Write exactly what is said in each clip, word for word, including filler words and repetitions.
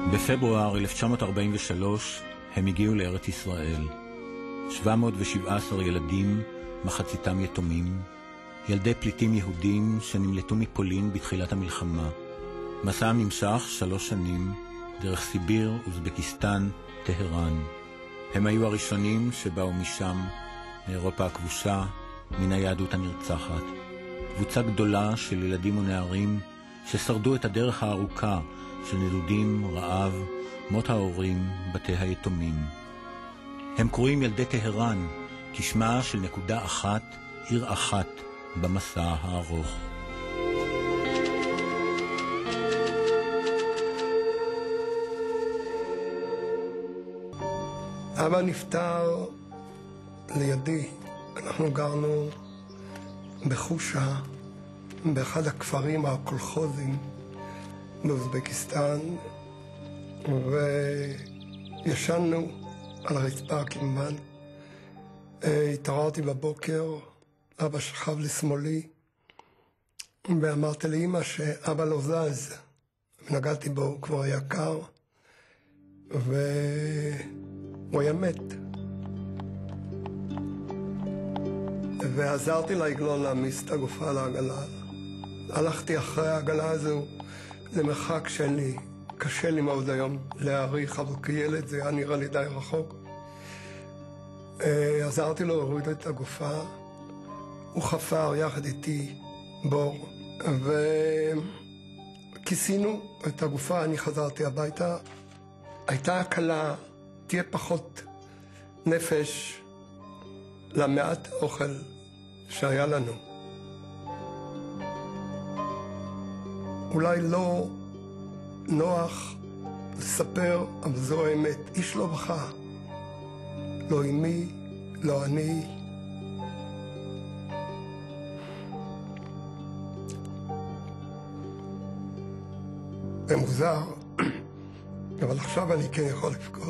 בפברואר אלף תשע מאות ארבעים ושלוש הם הגיעו לארץ ישראל. שבע מאות ושבע עשרה ילדים, מחציתם יתומים, ילדי פליטים יהודים שנמלטו מפולין בתחילת המלחמה. מסעם נמשך שלוש שנים, דרך סיביר, אוזבקיסטן, טהרן. הם היו הראשונים שבאו משם, מאירופה הכבושה, מן היהדות הנרצחת. קבוצה גדולה של ילדים ונערים ששרדו את הדרך הארוכה של נדודים, רעב, מות ההורים, בתי היתומים. הם קרואים ילדי טהרן, כשמה של נקודה אחת, עיר אחת, במסע הארוך. אבא נפטר לידי. אנחנו גרנו בחושה, באחד הכפרים הקולחוזים באוזבקיסטן, וישנו על הרצפה כמובן. התעוררתי בבוקר, אבא שכב לשמאלי, ואמרתי לאמא שאבא לא זז. נגעתי בו, הוא כבר היה קר, והוא היה מת. ועזרתי לעגלון להעמיס את הגופה לעגלה. הלכתי אחרי העגלה הזו למרחק שלי. קשה לי מאוד היום להעריך, אבל כילד זה היה נראה לי די רחוק. עזרתי לו להוריד את הגופה. הוא חפר יחד איתי בור, וכיסינו את הגופה. אני חזרתי הביתה. הייתה הקלה, תהיה פחות נפש למעט אוכל שהיה לנו. אולי לא נוח לספר, אבל זו האמת. איש לא בכה. לא אמי, לא אני. זה מוזר, אבל עכשיו אני כן יכול לבכות.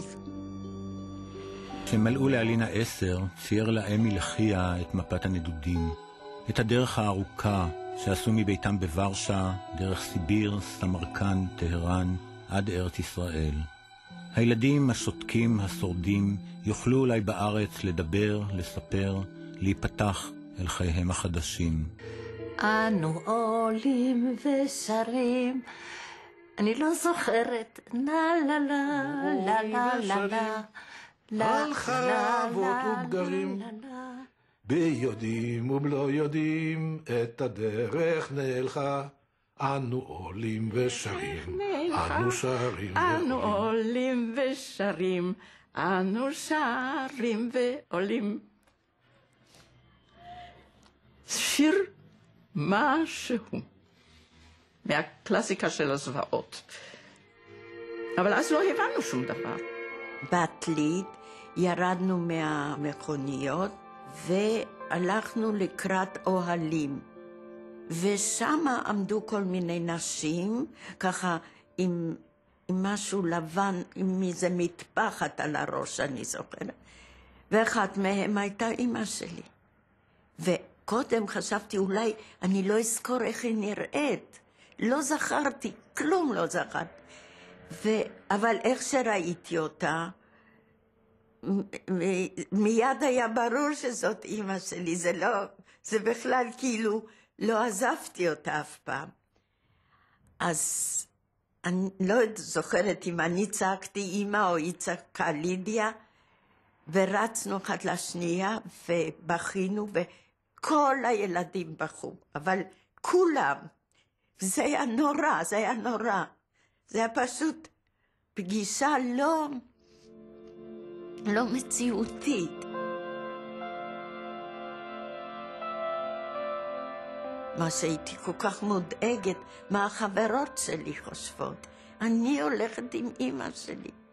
כשמלאו לאלינה עשר, צייר לה אמי לחיה את מפת הנדודים, את הדרך הארוכה שעשו מביתם בוורשה, דרך סיביר, סמרקנד, טהרן, עד ארץ ישראל. הילדים השותקים, השורדים, יוכלו אולי בארץ לדבר, לספר, להיפתח אל חייהם החדשים. אנו עולים ושרים, אני לא זוכרת, לה לה לה לה לה לה לה על חרבות ובגרים, ביודעים ובלא יודעים, את הדרך נלכה. אנו עולים ושרים, אנו שרים אנו עולים ושרים, אנו שרים ועולים. שיר משהו מהקלאסיקה של הזוועות. אבל אז לא הבנו שום דבר. בעתלית ירדנו מהמכוניות והלכנו לקראת אוהלים. ושם עמדו כל מיני נשים, ככה עם, עם משהו לבן, עם איזה מטפחת על הראש, אני זוכרת. ואחת מהם הייתה אמא שלי. וקודם חשבתי, אולי אני לא אזכור איך היא נראית. לא זכרתי, כלום לא זכרתי. ו... אבל איך שראיתי אותה, מיד היה ברור שזאת אמא שלי. זה לא, זה בכלל כאילו לא עזבתי אותה אף פעם. אז אני לא זוכרת אם אני צעקתי אמא או היא צעקה לידיה, ורצנו אחת לשנייה ובכינו, וכל הילדים בכו, אבל כולם. זה היה נורא, זה היה נורא. זה היה פשוט פגישה לא, לא מציאותית. מה שהייתי כל כך מודאגת, מה החברות שלי חושבות. אני הולכת עם אמא שלי.